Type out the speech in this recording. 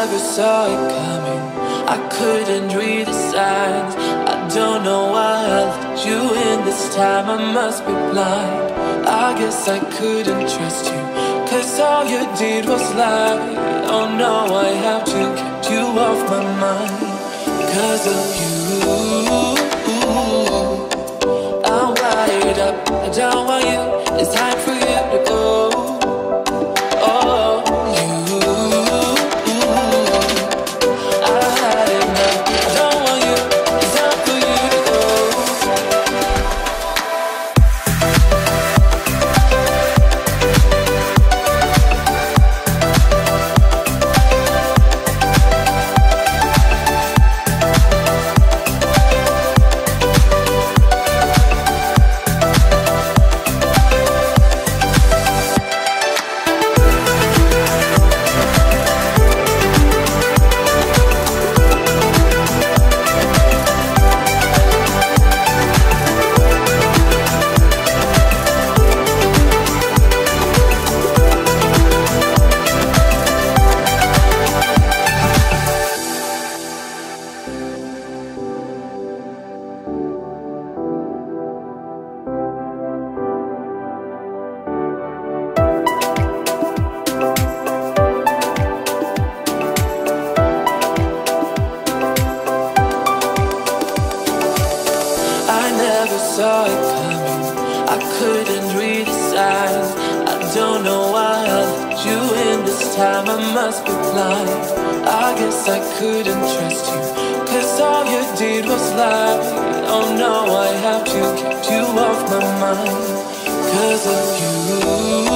never saw it coming. I couldn't read the signs. I don't know why I let you in this time. I must be blind. I guess I couldn't trust you, 'cause all you did was lie. Oh no, I have to keep you off my mind. 'Cause of you, I'm wired up. I don't want you. It's time for you to go. Oh, you, I had enough. I don't want you. It's time for you to go. Saw it coming. I couldn't read the signs. I don't know why I let you in this time. I must be blind. I guess I couldn't trust you, 'cause all you did was lie. Oh no, I have to keep you off my mind. 'Cause of you,